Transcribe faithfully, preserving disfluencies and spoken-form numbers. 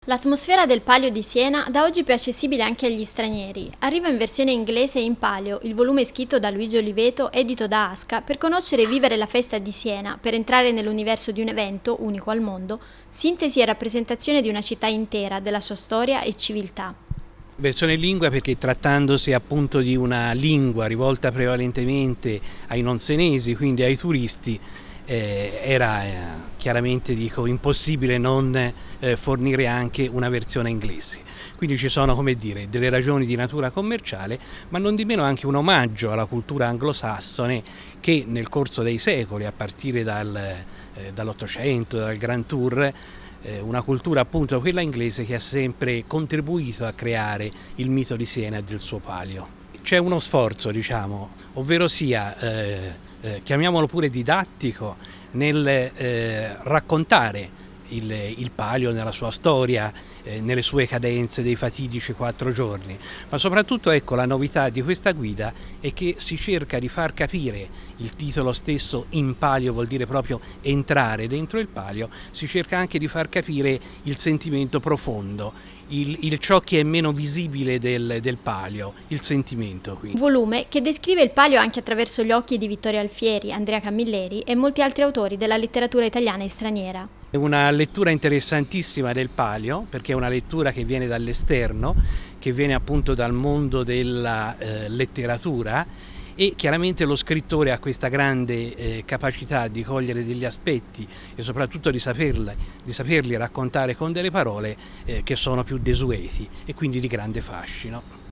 L'atmosfera del Palio di Siena da oggi è più accessibile anche agli stranieri. Arriva in versione inglese in palio, il volume scritto da Luigi Oliveto, edito da Asca, per conoscere e vivere la festa di Siena, per entrare nell'universo di un evento, unico al mondo, sintesi e rappresentazione di una città intera, della sua storia e civiltà. Versione in lingua perché trattandosi appunto di una lingua rivolta prevalentemente ai non senesi, quindi ai turisti, eh, era eh, chiaramente dico, impossibile non eh, fornire anche una versione inglese. Quindi ci sono, come dire, delle ragioni di natura commerciale, ma non di meno anche un omaggio alla cultura anglosassone che nel corso dei secoli, a partire dal, eh, dall'Ottocento, dal Grand Tour, una cultura appunto quella inglese che ha sempre contribuito a creare il mito di Siena e del suo palio. C'è uno sforzo, diciamo, ovvero sia, eh, eh, chiamiamolo pure didattico, nel eh, raccontare il, il palio nella sua storia, eh, nelle sue cadenze dei fatidici quattro giorni, ma soprattutto ecco la novità di questa guida è che si cerca di far capire, il titolo stesso in palio vuol dire proprio entrare dentro il palio, si cerca anche di far capire il sentimento profondo, il, il ciò che è meno visibile del, del palio, il sentimento qui. Un volume che descrive il palio anche attraverso gli occhi di Vittorio Alfieri, Andrea Camilleri e molti altri autori della letteratura italiana e straniera. È una lettura interessantissima del palio perché è una lettura che viene dall'esterno, che viene appunto dal mondo della eh, letteratura, e chiaramente lo scrittore ha questa grande eh, capacità di cogliere degli aspetti e soprattutto di saperli, di saperli raccontare con delle parole eh, che sono più desueti e quindi di grande fascino.